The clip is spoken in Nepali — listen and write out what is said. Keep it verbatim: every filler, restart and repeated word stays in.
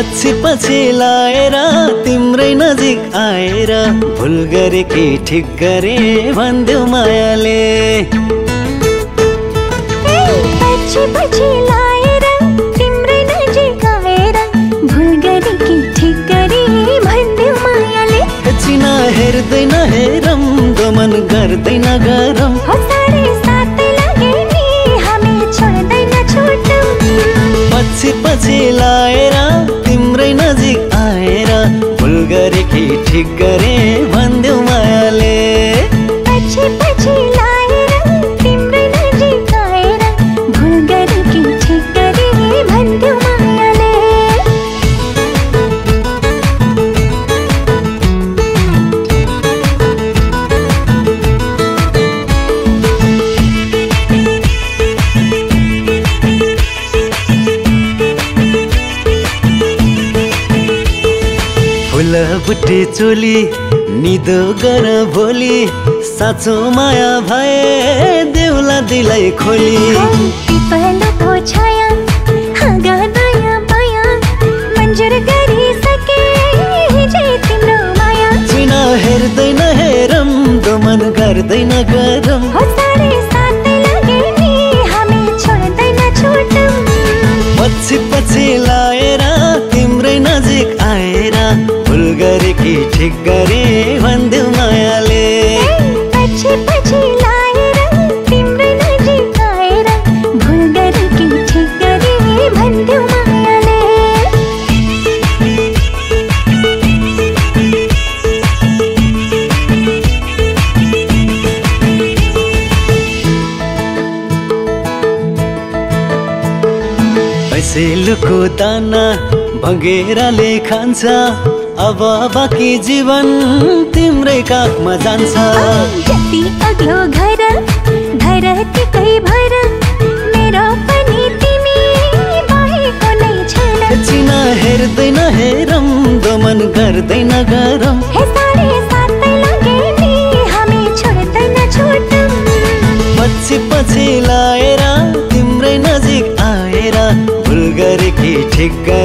पछि पछि लाएर तिम्रै नजिक आएर भुल गरे कि ठिक गरे भन्देऊ मायाले। पछि पछि लाएर तिम्रै नजिक आएर भुल गरे कि ठिक गरे भन्देऊ मायाले। चिना हेर्दैन हेरम गमन गर्दैन गरम साढे सात लागे नि हामी छोड्दैन छुटौँ। पछि पछि लाएर तिम्रै नजिक आएर भुल गरे कि ठिक गरे भन्देऊ मायाले। पछि पछि लाएर तिम्रै नजिक आएर भुल गरे कि ठिक गरे भन्देऊ मायाले। फुलबुट्टे चोली निदो गर भोलि साँचो माया भए देउला दिलाई खोली। पिपलको छाया हाँगा दया माया मन्जुर गरिसके हिजै तिम्रो माया। चिना हेर्दैन हेरम दमन गर्दैन गरम साढे सात लागे नि हामी छोड्दैन छुटौँ। पछि पछि लाएर तिम्रै नजिक आएर भुल गरे कि ठिक गरे भन्देऊ मायाले। पछि पछि लाएर तिम्रै नजिक आएर भुल गरे कि ठिक गरे भन्देऊ मायाले। पैसेलुको दाना भँगेराले खान्छ अब बाँकी जीवन तिम्रै काखमा जान्छ। जति अग्लो घर धरतीकै भर मेरो पनि तिमी बाहेको नै छैन। चिना हेर्दैन हेरम दमन गर्दैन गरम साढे सात लागे नि हामी छोड्दैन छुटौँ। पछि पछि लाएर तिम्रै नजिक आएर भुल गरे कि ठिक गरे